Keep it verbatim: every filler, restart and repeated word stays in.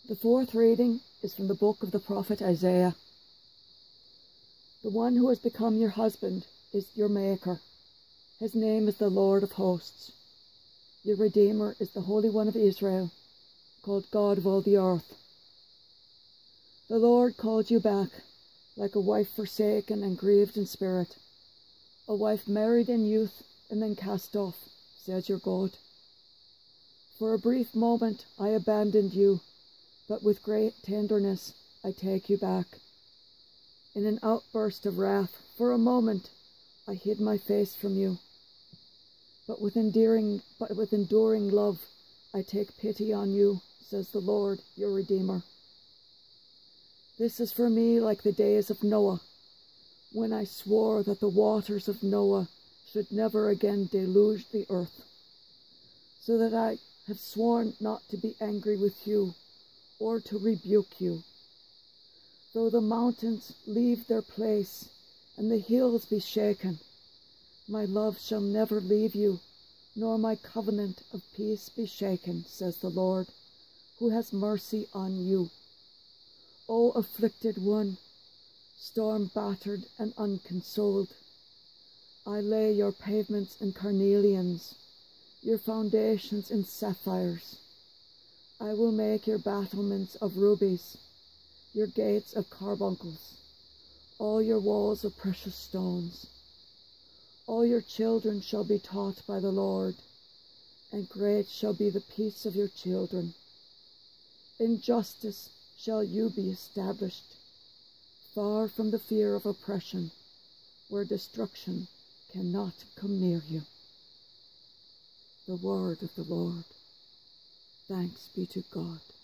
The fourth reading is from the book of the prophet Isaiah. The one who has become your husband is your Maker. His name is the Lord of hosts. Your Redeemer is the Holy One of Israel, called God of all the earth. The Lord called you back, like a wife forsaken and grieved in spirit, a wife married in youth and then cast off, says your God. For a brief moment I abandoned you, but with great tenderness I take you back. In an outburst of wrath, for a moment I hid my face from you. But with endearing, but with enduring love I take pity on you, says the Lord, your Redeemer. This is for me like the days of Noah, when I swore that the waters of Noah should never again deluge the earth, so that I have sworn not to be angry with you or to rebuke you. Though the mountains leave their place and the hills be shaken, my love shall never leave you, nor my covenant of peace be shaken, says the Lord, who has mercy on you. O afflicted one, storm-battered and unconsoled, I lay your pavements in carnelians, your foundations in sapphires. I will make your battlements of rubies, your gates of carbuncles, all your walls of precious stones. All your children shall be taught by the Lord, and great shall be the peace of your children. In justice shall you be established, far from the fear of oppression, where destruction cannot come near you. The word of the Lord. Thanks be to God.